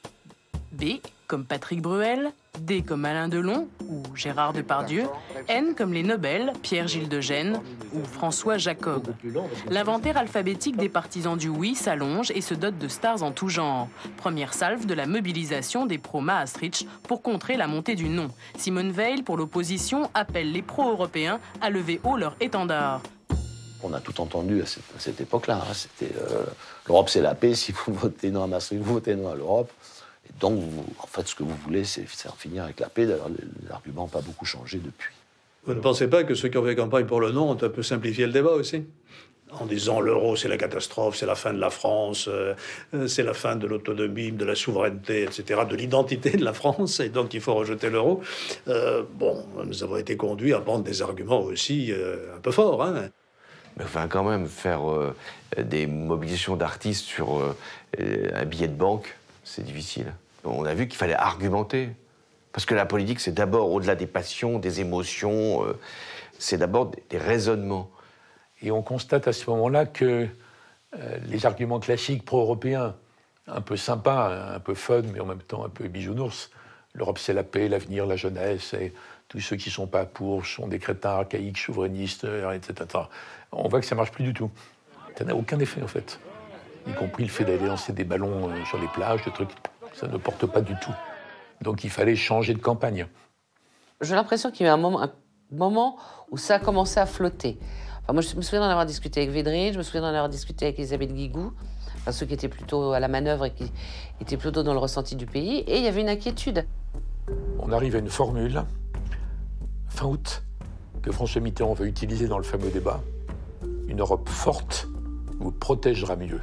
S23: B comme Patrick Bruel. D comme Alain Delon ou Gérard Depardieu, N comme les Nobel, Pierre-Gilles de Gênes ou François Jacob. L'inventaire alphabétique des partisans du oui s'allonge et se dote de stars en tout genre. Première salve de la mobilisation des pro-Maastricht pour contrer la montée du non. Simone Veil, pour l'opposition, appelle les pro-européens à lever haut leur étendard.
S1: On a tout entendu à cette, à cette époque-là. Hein. C'était euh, l'Europe, c'est la paix. Si vous votez non à Maastricht, vous votez non à l'Europe. Et donc, vous, en fait, ce que vous voulez, c'est en finir avec la paix. D'ailleurs, les arguments n'ont pas beaucoup changé depuis.
S14: Vous ne pensez pas que ceux qui ont fait campagne pour le non ont un peu simplifié le débat aussi? En disant l'euro, c'est la catastrophe, c'est la fin de la France, euh, c'est la fin de l'autonomie, de la souveraineté, et cetera, de l'identité de la France, et donc il faut rejeter l'euro. Euh, bon, nous avons été conduits à prendre des arguments aussi euh, un peu forts, hein.
S7: Mais enfin, quand même, faire euh, des mobilisations d'artistes sur euh, un billet de banque, c'est difficile. On a vu qu'il fallait argumenter. Parce que la politique, c'est d'abord, au-delà des passions, des émotions, euh, c'est d'abord des, des raisonnements.
S19: Et on constate à ce moment-là que euh, les arguments classiques pro-européens, un peu sympas, un peu fun, mais en même temps un peu bisounours, l'Europe c'est la paix, l'avenir, la jeunesse, et tous ceux qui ne sont pas pour sont des crétins archaïques, souverainistes, et cetera. On voit que ça ne marche plus du tout. Ça n'a aucun effet, en fait. Y compris le fait d'aller lancer des ballons euh, sur les plages, des trucs, ça ne porte pas du tout. Donc il fallait changer de campagne.
S16: J'ai l'impression qu'il y a eu un moment, un moment où ça a commencé à flotter. Enfin, moi, je me souviens d'en avoir discuté avec Védrine, je me souviens d'en avoir discuté avec Elisabeth Guigou, enfin, ceux qui étaient plutôt à la manœuvre et qui étaient plutôt dans le ressenti du pays, et il y avait une inquiétude.
S19: On arrive à une formule, fin août, que François Mitterrand veut utiliser dans le fameux débat. Une Europe forte vous protégera mieux.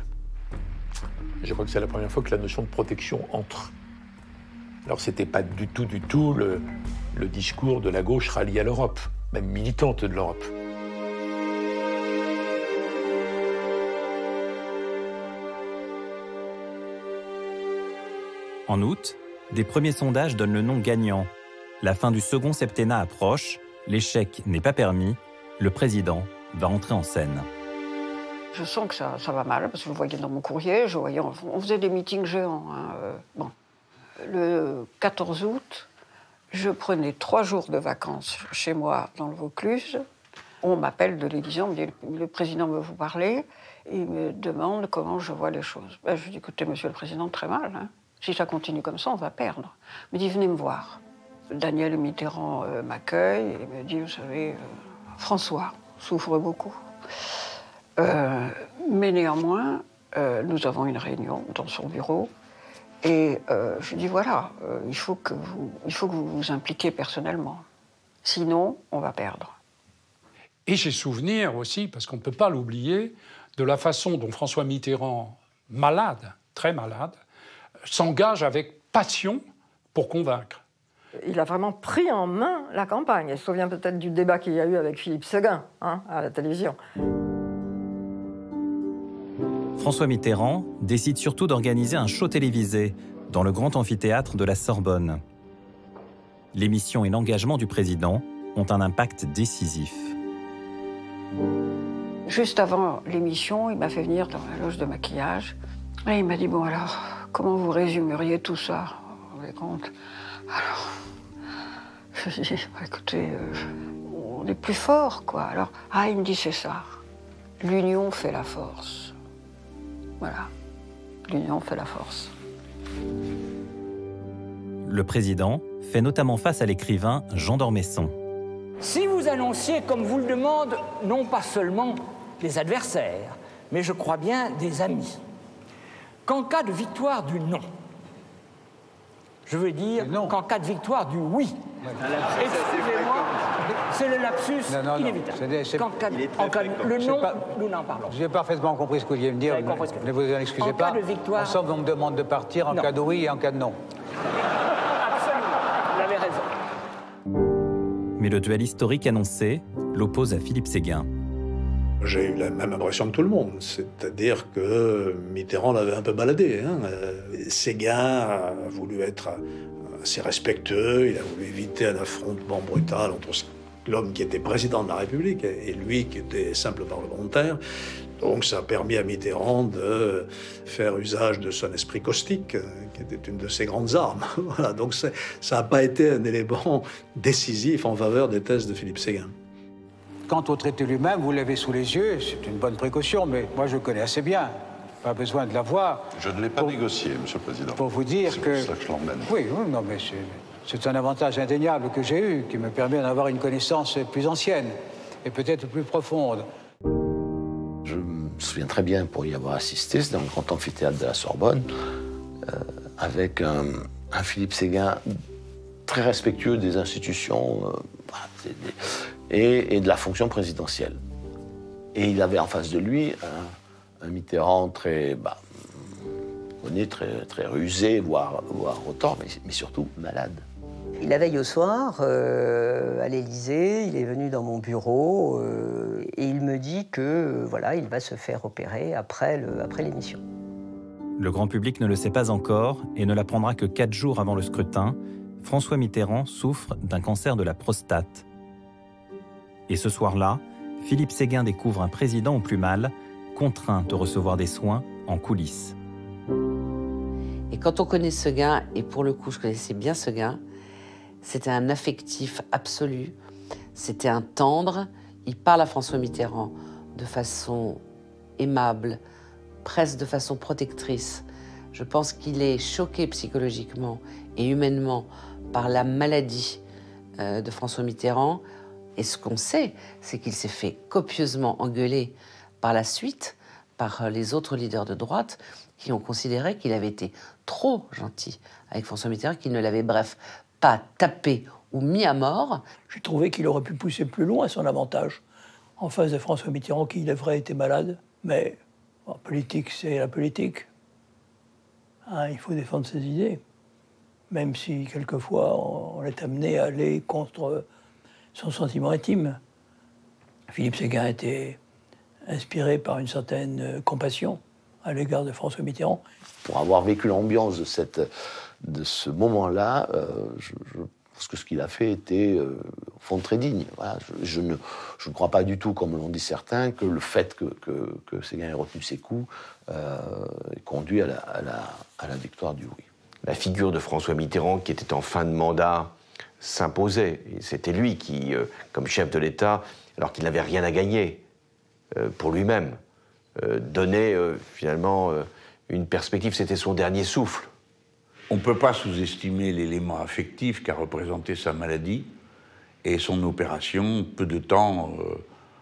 S19: Je crois que c'est la première fois que la notion de protection entre. Alors, c'était pas du tout, du tout le, le discours de la gauche ralliée à l'Europe, même militante de l'Europe.
S13: En août, des premiers sondages donnent le nom gagnant. La fin du second septennat approche, l'échec n'est pas permis, le président va entrer en scène.
S6: Je sens que ça, ça va mal, parce que je le voyais dans mon courrier, je voyais, on faisait des meetings géants. Hein, euh, bon. Le quatorze août, je prenais trois jours de vacances chez moi dans le Vaucluse. On m'appelle de l'Élysée, on me dit « le président veut vous parler ». Il me demande comment je vois les choses. Ben, je lui dis « écoutez, monsieur le président, très mal. Hein. Si ça continue comme ça, on va perdre ». Il me dit « venez me voir ». Daniel Mitterrand euh, m'accueille et me dit « vous savez, euh, François souffre beaucoup ». Euh, mais néanmoins, euh, nous avons une réunion dans son bureau et euh, je dis voilà, euh, il faut que vous, il faut que vous vous impliquiez personnellement. Sinon, on va perdre.
S10: Et j'ai souvenir aussi, parce qu'on ne peut pas l'oublier, de la façon dont François Mitterrand, malade, très malade, s'engage avec passion pour convaincre.
S4: Il a vraiment pris en main la campagne. Elle se souvient peut-être du débat qu'il y a eu avec Philippe Séguin, hein, à la télévision.
S13: François Mitterrand décide surtout d'organiser un show télévisé dans le grand amphithéâtre de la Sorbonne. L'émission et l'engagement du président ont un impact décisif.
S6: Juste avant l'émission, il m'a fait venir dans la loge de maquillage. Et il m'a dit, bon alors, comment vous résumeriez tout ça? Vous vous rendez compte? Alors, je dis, bah, écoutez, euh, on est plus fort, quoi. Alors, ah, il me dit, c'est ça. L'union fait la force. Voilà. L'union fait la force.
S13: Le président fait notamment face à l'écrivain Jean d'Ormesson.
S17: Si vous annonciez, comme vous le demandent, non pas seulement des adversaires, mais je crois bien des amis, qu'en cas de victoire du non, je veux dire qu'en cas de victoire du oui, excusez-moi, c'est le lapsus
S15: non, non,
S17: inévitable.
S15: Non, c'est,
S17: qu'en cas, en cas de, le non, pas, nous n'en parlons.
S15: J'ai parfaitement compris ce que vous vouliez me dire, ne vous en excusez
S17: en
S15: pas.
S17: Cas de victoire,
S15: en somme, on me demande de partir en non. cas de oui et en cas de non.
S17: Absolument, vous avez raison.
S13: Mais le duel historique annoncé l'oppose à Philippe Séguin.
S14: J'ai eu la même impression que tout le monde, c'est-à-dire que Mitterrand l'avait un peu baladé. Hein. Séguin a voulu être assez respectueux, il a voulu éviter un affrontement brutal entre l'homme qui était président de la République et lui qui était simple parlementaire. Donc ça a permis à Mitterrand de faire usage de son esprit caustique, qui était une de ses grandes armes. Voilà, donc ça n'a pas été un élément décisif en faveur des thèses de Philippe Séguin.
S15: Quant au traité lui-même, vous l'avez sous les yeux, c'est une bonne précaution, mais moi je le connais assez bien. Pas besoin de l'avoir.
S18: Je ne l'ai pas pour, négocié, Monsieur le Président.
S15: Pour vous dire que...
S18: C'est pour ça que je l'emmène.
S15: Oui, oui, non, mais c'est un avantage indéniable que j'ai eu, qui me permet d'avoir une connaissance plus ancienne et peut-être plus profonde.
S1: Je me souviens très bien, pour y avoir assisté, c'est dans le grand amphithéâtre de la Sorbonne, euh, avec un, un Philippe Séguin très respectueux des institutions euh, voilà, des, et, et de la fonction présidentielle. Et il avait en face de lui un, un Mitterrand très, bah, on est très, très rusé, voire, voire autant, mais, mais surtout malade.
S12: La veille au soir, euh, à l'Élysée, il est venu dans mon bureau euh, et il me dit que euh, voilà, il va se faire opérer après le, après l'émission.
S13: Le grand public ne le sait pas encore et ne l'apprendra que quatre jours avant le scrutin. François Mitterrand souffre d'un cancer de la prostate. Et ce soir-là, Philippe Séguin découvre un président au plus mal, contraint de recevoir des soins en coulisses.
S16: Et quand on connaît Séguin, et pour le coup je connaissais bien Séguin, c'était un affectif absolu, c'était un tendre. Il parle à François Mitterrand de façon aimable, presque de façon protectrice. Je pense qu'il est choqué psychologiquement et humainement par la maladie euh, de François Mitterrand. Et ce qu'on sait, c'est qu'il s'est fait copieusement engueuler par la suite par les autres leaders de droite qui ont considéré qu'il avait été trop gentil avec François Mitterrand, qu'il ne l'avait, bref, pas tapé ou mis à mort.
S20: J'ai trouvé qu'il aurait pu pousser plus loin à son avantage, en face de François Mitterrand, qui, il est vrai, était malade. Mais en politique, c'est la politique. Hein, il faut défendre ses idées, même si, quelquefois, on est amené à aller contre son sentiment intime. Philippe Séguin était inspiré par une certaine compassion à l'égard de François Mitterrand.
S1: Pour avoir vécu l'ambiance de, cette, de ce moment-là, euh, je, je pense que ce qu'il a fait était, euh, au fond, très digne. Voilà, je, je, ne, je ne crois pas du tout, comme l'ont dit certains, que le fait que, que, que Séguin ait retenu ses coups euh, conduit à la, à, la, à la victoire du oui.
S7: La figure de François Mitterrand, qui était en fin de mandat, s'imposait. C'était lui qui, euh, comme chef de l'État, alors qu'il n'avait rien à gagner euh, pour lui-même, euh, donnait euh, finalement euh, une perspective. C'était son dernier souffle.
S21: On ne peut pas sous-estimer l'élément affectif qu'a représenté sa maladie et son opération peu de temps euh,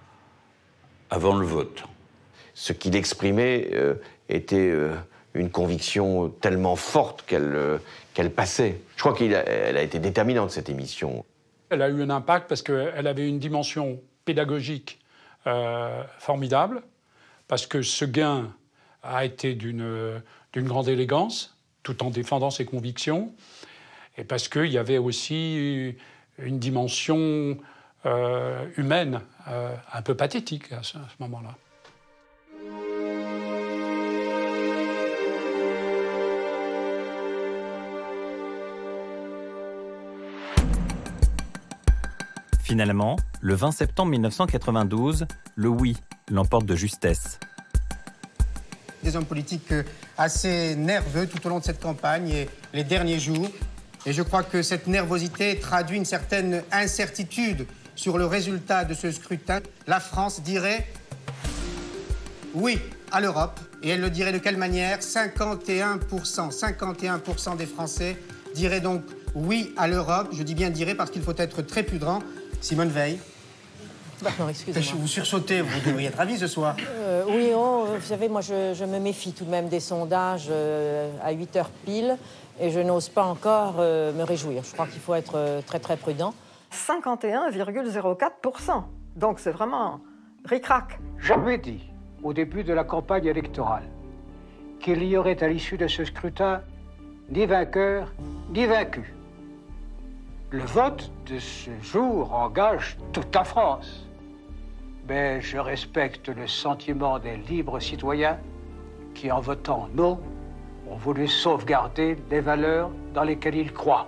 S21: avant le vote.
S7: Ce qu'il exprimait euh, était euh, une conviction tellement forte qu'elle euh, qu'elle passait. Je crois qu'elle a, elle a été déterminante, cette émission.
S10: Elle a eu un impact parce qu'elle avait une dimension pédagogique euh, formidable, parce que Séguin a été d'une d'une grande élégance, tout en défendant ses convictions. et parce qu'il y avait aussi une dimension euh, humaine euh, un peu pathétique à ce, à ce moment-là.
S13: Finalement, le vingt septembre mille neuf cent quatre-vingt-douze, le oui l'emporte de justesse.
S9: Des hommes politiques assez nerveux tout au long de cette campagne et les derniers jours. Et je crois que cette nervosité traduit une certaine incertitude sur le résultat de ce scrutin. La France dirait oui à l'Europe. Et elle le dirait de quelle manière? cinquante et un pour cent, cinquante et un pour cent des Français diraient donc oui à l'Europe. Je dis bien dirait parce qu'il faut être très prudent. Simone Veil.
S11: Non, excusez-moi.
S9: Vous sursautez, vous devriez être ravi ce soir.
S11: Euh, oui, oh, vous savez, moi, je, je me méfie tout de même des sondages euh, à huit heures pile, et je n'ose pas encore euh, me réjouir. Je crois qu'il faut être euh, très, très prudent.
S4: cinquante et un virgule zéro quatre pour cent. Donc c'est vraiment ric-rac.
S15: J'avais dit, au début de la campagne électorale, qu'il y aurait à l'issue de ce scrutin ni vainqueur, ni vaincu. Le vote de ce jour engage toute la France. Mais je respecte le sentiment des libres citoyens qui, en votant non, ont voulu sauvegarder les valeurs dans lesquelles ils croient.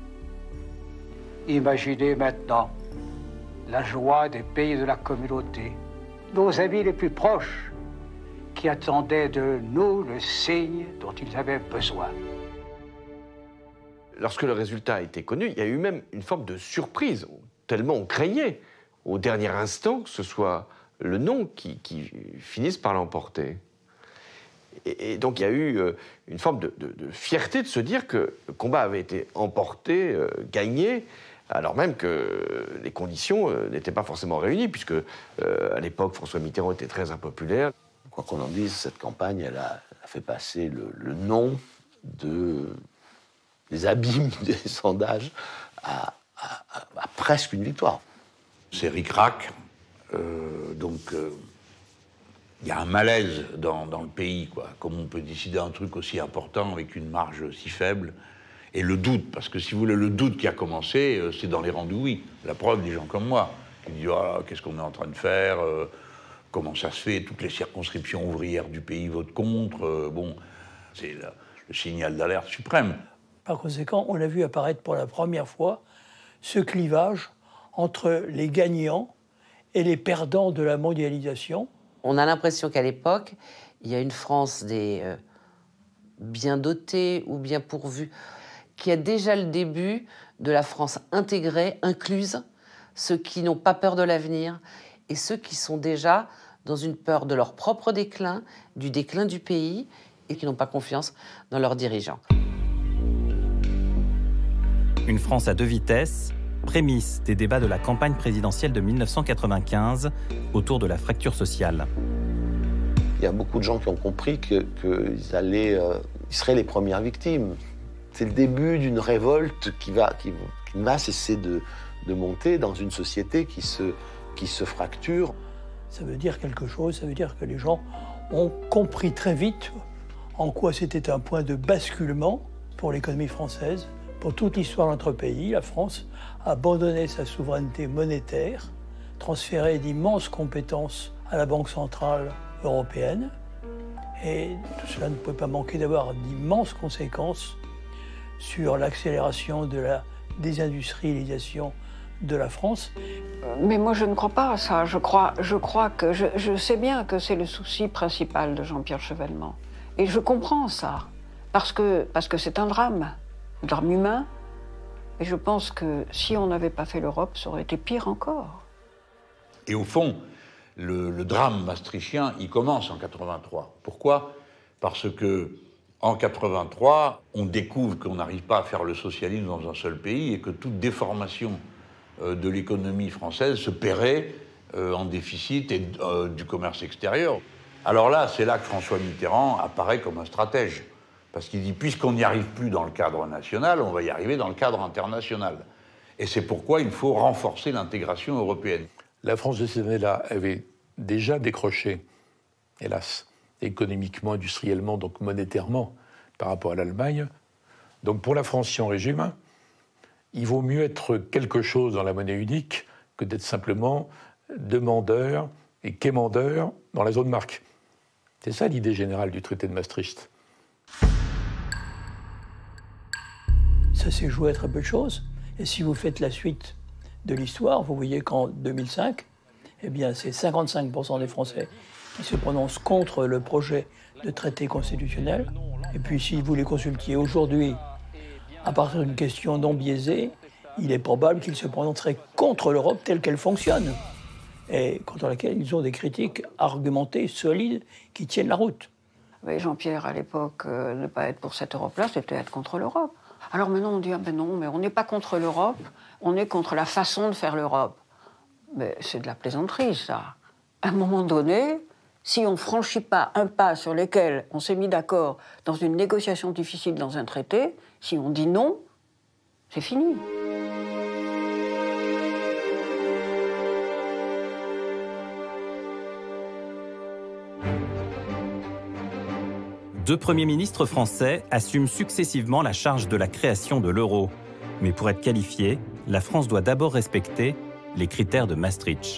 S15: Imaginez maintenant la joie des pays de la communauté, nos amis les plus proches, qui attendaient de nous le signe dont ils avaient besoin.
S7: Lorsque le résultat a été connu, il y a eu même une forme de surprise, tellement on craignait au dernier instant que ce soit le non qui, qui finisse par l'emporter. Et, et donc il y a eu euh, une forme de, de, de fierté de se dire que le combat avait été emporté, euh, gagné, alors même que les conditions euh, n'étaient pas forcément réunies, puisque euh, à l'époque François Mitterrand était très impopulaire.
S1: Quoi qu'on en dise, cette campagne, elle a, elle a fait passer le, le non de... des abîmes des sondages à, à, à, à presque une victoire.
S21: C'est ric-rac, euh, donc il euh, y a un malaise dans, dans le pays, quoi. Comment on peut décider un truc aussi important avec une marge si faible? Et le doute, parce que si vous voulez, le doute qui a commencé, euh, c'est dans les rangs du oui. La preuve, des gens comme moi, qui disent ah, qu'est-ce qu'on est en train de faire, euh, comment ça se fait, toutes les circonscriptions ouvrières du pays votent contre, euh, bon, c'est le, le signal d'alerte suprême.
S20: Par conséquent, on a vu apparaître pour la première fois ce clivage entre les gagnants et les perdants de la mondialisation.
S16: On a l'impression qu'à l'époque, il y a une France des euh, bien dotés ou bien pourvus, qui a déjà le début de la France intégrée, incluse, ceux qui n'ont pas peur de l'avenir et ceux qui sont déjà dans une peur de leur propre déclin, du déclin du pays, et qui n'ont pas confiance dans leurs dirigeants.
S13: Une France à deux vitesses, prémisse des débats de la campagne présidentielle de mille neuf cent quatre-vingt-quinze autour de la fracture sociale.
S1: Il y a beaucoup de gens qui ont compris qu'ils que allaient, euh, ils seraient les premières victimes. C'est le début d'une révolte qui va, qui, qui va cesser de, de monter dans une société qui se, qui se fracture.
S20: Ça veut dire quelque chose, ça veut dire que les gens ont compris très vite en quoi c'était un point de basculement pour l'économie française. Pour toute l'histoire de notre pays, la France a abandonné sa souveraineté monétaire, transféré d'immenses compétences à la Banque centrale européenne. Et tout cela ne pouvait pas manquer d'avoir d'immenses conséquences sur l'accélération de la désindustrialisation de la France.
S6: Mais moi, je ne crois pas à ça. Je crois, je crois que... Je, je sais bien que c'est le souci principal de Jean-Pierre Chevènement. Et je comprends ça, parce que, parce que c'est un drame. Un drame humain, et je pense que si on n'avait pas fait l'Europe, ça aurait été pire encore.
S21: Et au fond, le, le drame maastrichtien, il commence en quatre-vingt-trois. Pourquoi? Parce que en quatre-vingt-trois, on découvre qu'on n'arrive pas à faire le socialisme dans un seul pays et que toute déformation euh, de l'économie française se paierait euh, en déficit et, euh, du commerce extérieur. Alors là, c'est là que François Mitterrand apparaît comme un stratège. Parce qu'il dit, puisqu'on n'y arrive plus dans le cadre national, on va y arriver dans le cadre international. Et c'est pourquoi il faut renforcer l'intégration européenne.
S19: La France de ces années-là avait déjà décroché, hélas, économiquement, industriellement, donc monétairement, par rapport à l'Allemagne. Donc pour la France, si on résume, il vaut mieux être quelque chose dans la monnaie unique que d'être simplement demandeur et quémandeur dans la zone marque. C'est ça l'idée générale du traité de Maastricht.
S20: Ça s'est joué à très peu de choses. Et si vous faites la suite de l'histoire, vous voyez qu'en deux mille cinq, eh bien, c'est cinquante-cinq pour cent des Français qui se prononcent contre le projet de traité constitutionnel. Et puis, si vous les consultiez aujourd'hui, à partir d'une question non biaisée, il est probable qu'ils se prononceraient contre l'Europe telle qu'elle fonctionne, et contre laquelle ils ont des critiques argumentées, solides, qui tiennent la route.
S6: Oui, Jean-Pierre, à l'époque, euh, ne pas être pour cette Europe-là, c'était être contre l'Europe. Alors maintenant, on dit, ah ben non, mais on n'est pas contre l'Europe, on est contre la façon de faire l'Europe. Mais c'est de la plaisanterie, ça. À un moment donné, si on ne franchit pas un pas sur lequel on s'est mis d'accord dans une négociation difficile dans un traité, si on dit non, c'est fini.
S13: Deux premiers ministres français assument successivement la charge de la création de l'euro. Mais pour être qualifiée, la France doit d'abord respecter les critères de Maastricht.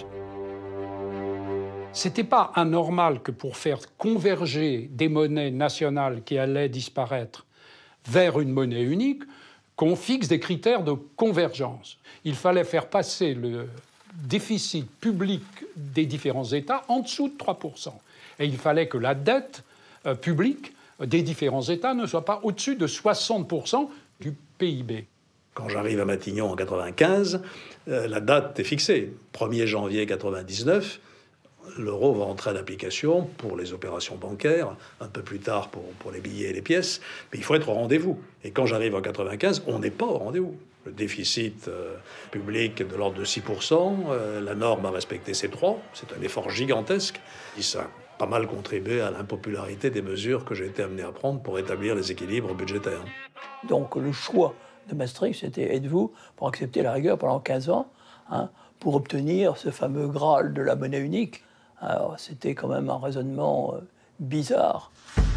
S10: C'était pas anormal que pour faire converger des monnaies nationales qui allaient disparaître vers une monnaie unique, qu'on fixe des critères de convergence. Il fallait faire passer le déficit public des différents États en dessous de trois pour cent. Et il fallait que la dette euh, publique des différents États ne soit pas au-dessus de soixante pour cent du P I B.
S14: Quand j'arrive à Matignon en quatre-vingt-quinze, euh, la date est fixée. premier janvier quatre-vingt-dix-neuf, l'euro va entrer en application pour les opérations bancaires, un peu plus tard pour, pour les billets et les pièces, mais il faut être au rendez-vous. Et quand j'arrive en quatre-vingt-quinze, on n'est pas au rendez-vous. Le déficit euh, public est de l'ordre de six pour cent, euh, la norme à respecter c'est trois, c'est un effort gigantesque. Et ça a pas mal contribué à l'impopularité des mesures que j'ai été amené à prendre pour établir les équilibres budgétaires.
S20: Donc le choix de Maastricht, c'était êtes-vous pour accepter la rigueur pendant quinze ans, hein, pour obtenir ce fameux Graal de la monnaie unique. Alors c'était quand même un raisonnement euh, bizarre.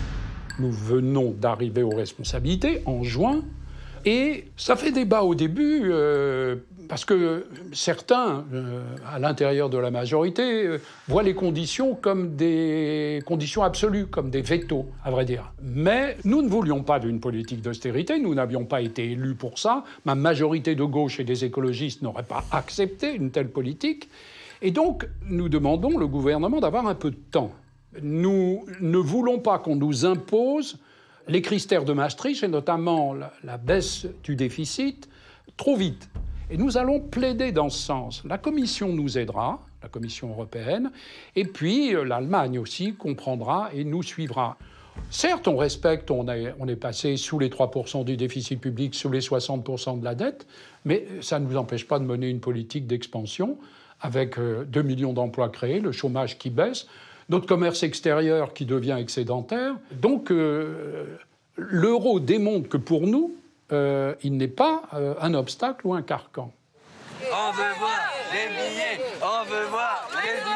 S10: Nous venons d'arriver aux responsabilités en juin, et ça fait débat au début, euh, parce que certains, euh, à l'intérieur de la majorité, euh, voient les conditions comme des conditions absolues, comme des vétos, à vrai dire. Mais nous ne voulions pas d'une politique d'austérité, nous n'avions pas été élus pour ça, ma majorité de gauche et des écologistes n'auraient pas accepté une telle politique, et donc nous demandons au gouvernement d'avoir un peu de temps. Nous ne voulons pas qu'on nous impose les critères de Maastricht, et notamment la, la baisse du déficit, trop vite. Et nous allons plaider dans ce sens. La Commission nous aidera, la Commission européenne, et puis euh, l'Allemagne aussi comprendra et nous suivra. Certes, on respecte, on est, on est passé sous les trois pour cent du déficit public, sous les soixante pour cent de la dette, mais ça ne nous empêche pas de mener une politique d'expansion avec euh, deux millions d'emplois créés, le chômage qui baisse, notre commerce extérieur qui devient excédentaire. Donc, euh, l'euro démontre que pour nous, euh, il n'est pas euh, un obstacle ou un carcan.
S2: On veut voir les billets, on veut voir les billets.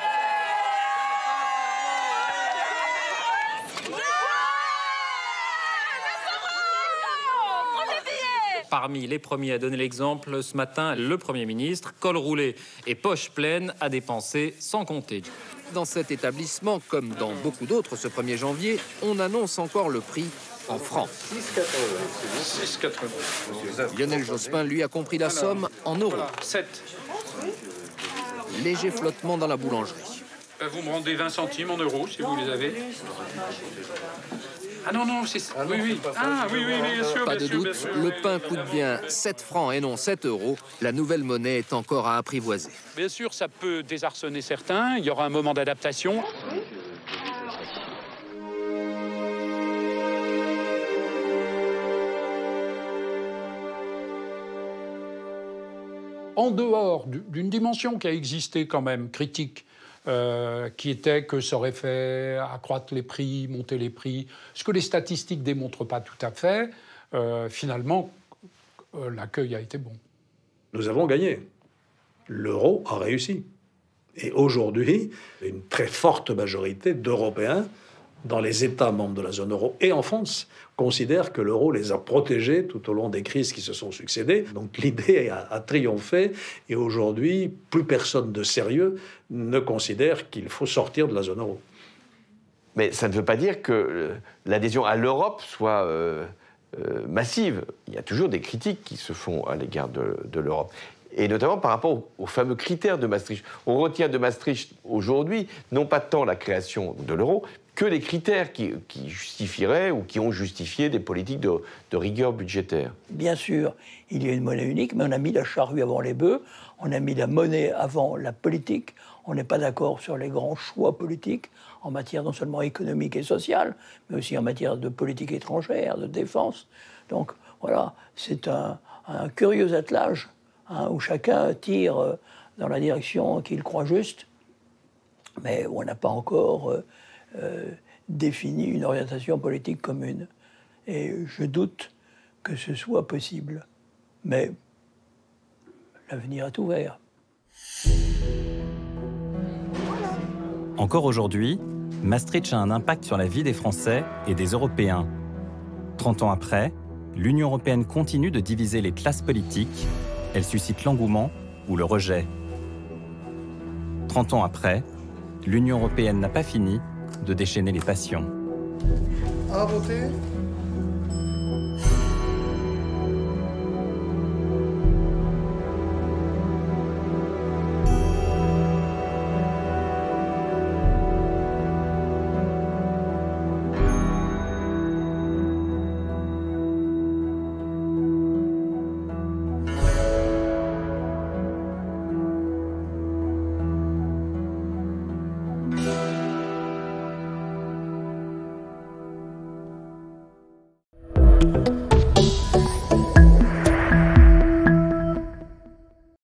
S3: Parmi les premiers à donner l'exemple, ce matin, le Premier ministre, col roulé et poche pleine, a dépensé sans compter.
S22: Dans cet établissement, comme dans beaucoup d'autres, ce premier janvier, on annonce encore le prix en francs.
S3: six quatre-vingts.
S22: Lionel Jospin, lui, a compris la somme en euros.
S3: sept.
S22: Léger flottement dans la boulangerie.
S10: Vous me rendez vingt centimes en euros, si vous les avez. Ah non, non, c'est ça. Oui, oui. Ah oui, oui, bien sûr,
S22: Pas
S10: bien
S22: de
S10: sûr,
S22: doute,
S10: bien sûr.
S22: le pain coûte bien sept francs et non sept euros. La nouvelle monnaie est encore à apprivoiser.
S10: Bien sûr, ça peut désarçonner certains. Il y aura un moment d'adaptation. En dehors d'une dimension qui a existé quand même, critique, euh, qui était que ça aurait fait accroître les prix, monter les prix, ce que les statistiques ne démontrent pas tout à fait, euh, finalement, euh, l'accueil a été bon.
S14: Nous avons gagné. L'euro a réussi. Et aujourd'hui, une très forte majorité d'Européens dans les États membres de la zone euro et en France, considèrent que l'euro les a protégés tout au long des crises qui se sont succédées. Donc l'idée a, a triomphé et aujourd'hui, plus personne de sérieux ne considère qu'il faut sortir de la zone euro.
S7: Mais ça ne veut pas dire que l'adhésion à l'Europe soit euh, euh, massive. Il y a toujours des critiques qui se font à l'égard de, de l'Europe. Et notamment par rapport aux, aux fameux critères de Maastricht. On retient de Maastricht aujourd'hui non pas tant la création de l'euro, que les critères qui, qui justifieraient ou qui ont justifié des politiques de, de rigueur budgétaire.
S20: Bien sûr, il y a une monnaie unique, mais on a mis la charrue avant les bœufs, on a mis la monnaie avant la politique, on n'est pas d'accord sur les grands choix politiques en matière non seulement économique et sociale, mais aussi en matière de politique étrangère, de défense. Donc voilà, c'est un, un curieux attelage hein, où chacun tire dans la direction qu'il croit juste, mais on n'a pas encore euh, euh, défini une orientation politique commune. Et je doute que ce soit possible. Mais l'avenir est ouvert.
S13: Encore aujourd'hui, Maastricht a un impact sur la vie des Français et des Européens. Trente ans après, l'Union européenne continue de diviser les classes politiques. Elle suscite l'engouement ou le rejet. Trente ans après, l'Union européenne n'a pas fini de déchaîner les passions.
S5: À voter.